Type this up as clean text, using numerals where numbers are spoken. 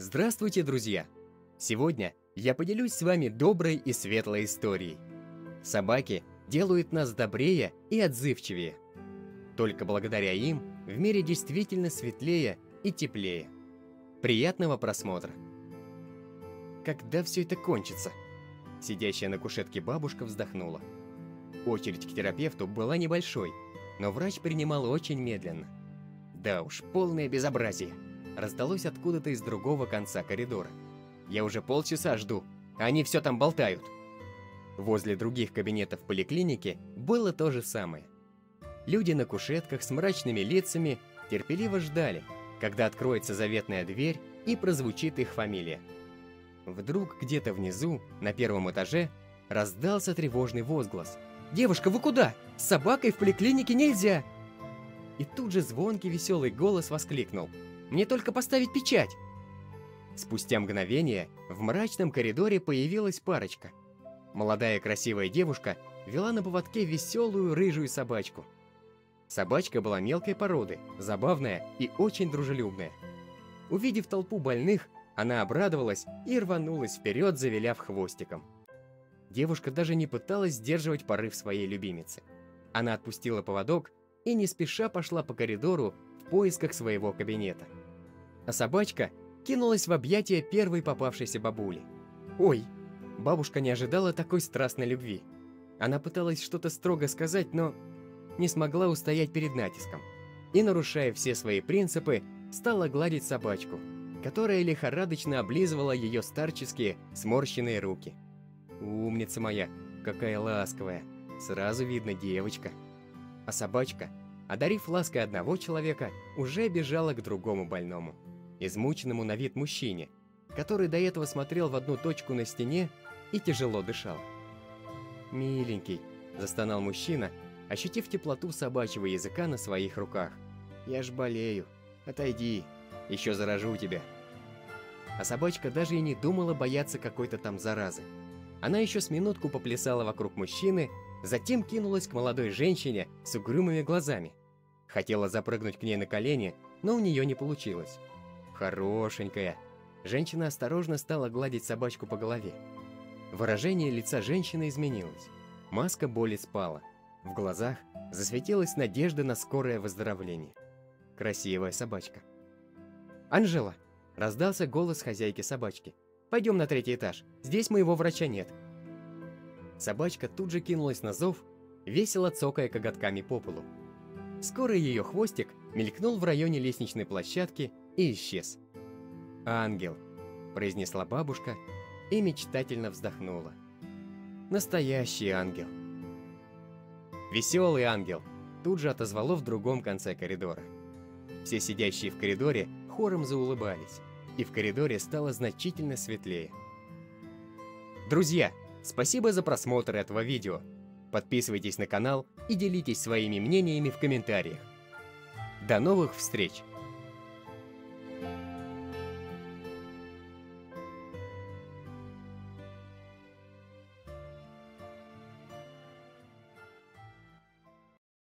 Здравствуйте, друзья! Сегодня я поделюсь с вами доброй и светлой историей. Собаки делают нас добрее и отзывчивее. Только благодаря им в мире действительно светлее и теплее. Приятного просмотра! Когда все это кончится? Сидящая на кушетке бабушка вздохнула. Очередь к терапевту была небольшой, но врач принимал очень медленно. Да уж, полное безобразие. Раздалось откуда-то из другого конца коридора. Я уже полчаса жду, а они все там болтают. Возле других кабинетов поликлиники было то же самое. Люди на кушетках с мрачными лицами терпеливо ждали, когда откроется заветная дверь и прозвучит их фамилия. Вдруг где-то внизу, на первом этаже, раздался тревожный возглас. «Девушка, вы куда? С собакой в поликлинике нельзя!» И тут же звонкий веселый голос воскликнул: «Мне только поставить печать!» Спустя мгновение в мрачном коридоре появилась парочка. Молодая красивая девушка вела на поводке веселую рыжую собачку. Собачка была мелкой породы, забавная и очень дружелюбная. Увидев толпу больных, она обрадовалась и рванулась вперед, завиляв хвостиком. Девушка даже не пыталась сдерживать порыв своей любимицы. Она отпустила поводок и не спеша пошла по коридору в поисках своего кабинета. А собачка кинулась в объятия первой попавшейся бабули. Ой, бабушка не ожидала такой страстной любви. Она пыталась что-то строго сказать, но не смогла устоять перед натиском. И, нарушая все свои принципы, стала гладить собачку, которая лихорадочно облизывала ее старческие сморщенные руки. Умница моя, какая ласковая, сразу видно девочка. А собачка, одарив лаской одного человека, уже бежала к другому больному, измученному на вид мужчине, который до этого смотрел в одну точку на стене и тяжело дышал. «Миленький», — застонал мужчина, ощутив теплоту собачьего языка на своих руках. «Я ж болею. Отойди, еще заражу тебя». А собачка даже и не думала бояться какой-то там заразы. Она еще с минутку поплясала вокруг мужчины, затем кинулась к молодой женщине с угрюмыми глазами. Хотела запрыгнуть к ней на колени, но у нее не получилось. Хорошенькая. Женщина осторожно стала гладить собачку по голове. Выражение лица женщины изменилось. Маска боли спала. В глазах засветилась надежда на скорое выздоровление. Красивая собачка. «Анжела!» — раздался голос хозяйки собачки. «Пойдем на 3-й этаж, здесь моего врача нет». Собачка тут же кинулась на зов, весело цокая коготками по полу. Скоро ее хвостик мелькнул в районе лестничной площадки и исчез. «Ангел», — произнесла бабушка и мечтательно вздохнула. «Настоящий ангел». «Веселый ангел», — тут же отозвало в другом конце коридора. Все сидящие в коридоре хором заулыбались, и в коридоре стало значительно светлее. Друзья, спасибо за просмотр этого видео. Подписывайтесь на канал и делитесь своими мнениями в комментариях. До новых встреч!